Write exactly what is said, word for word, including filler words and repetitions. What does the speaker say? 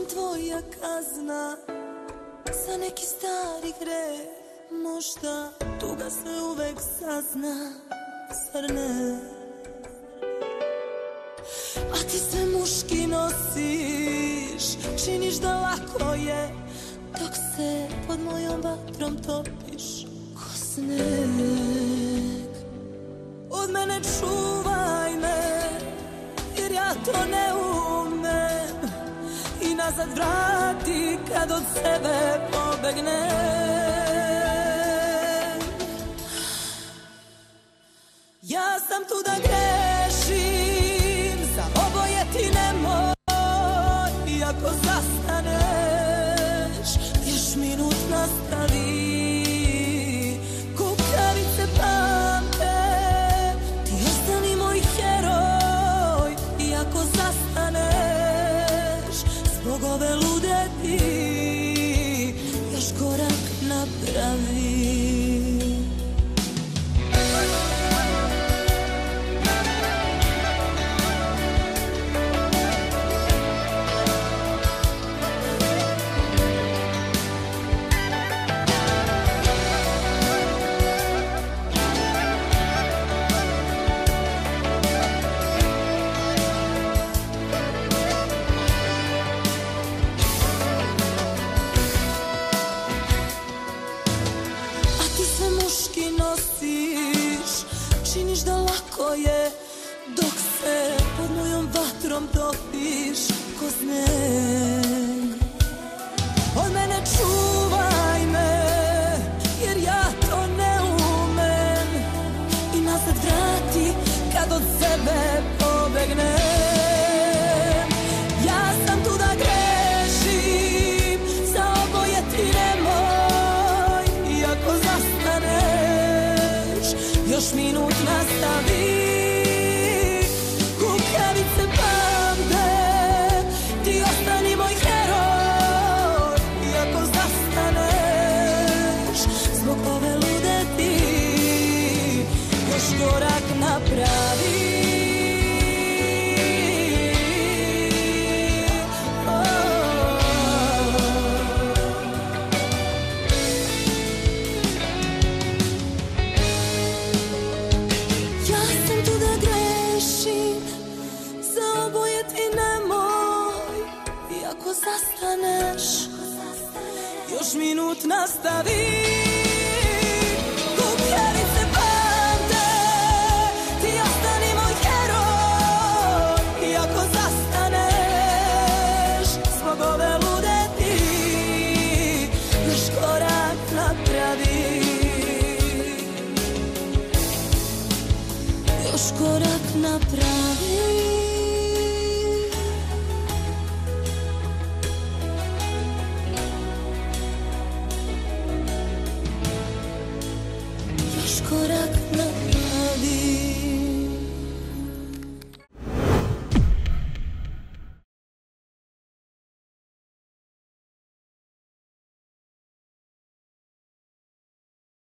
tvoja kazna za neki stari greh. Možda tuga se uvek sazna, zar ne? A ti se muški nosiš, činiš da lako je, dok se pod mojom vatrom topiš ko sneg. Od mene čuvaj me, jer ja to ne umem, i nazad vrati kad od sebe pobegnem. Ja sam tu da grešim, za oboje ti nemoj. I ako zastaneš, još minut nastavi. Kukavice pamte, ti ostani moj heroj. I ako zastaneš, zbog ove lude ti još korak napravi. Činiš da lako je, dok se pod mojom vatrom topiš ko sneg. Od mene čuvaj me, jer ja to ne umem, i nazad vrati kad od sebe pobegnem. Ja sam tu da grešim, za oboje ti nemoj. I ako zastaneš, još minut nastavi. Kukavice pamte, ti ostani moj heroj. I ako zastaneš, zbog ove lude ti još korak napravi. Zastaneš, još minut nastavi. Kukavice pamte, ti ostani moj heroj. I ako zastaneš, zbog ove lude ti još korak napravi. Još korak napravi. Korak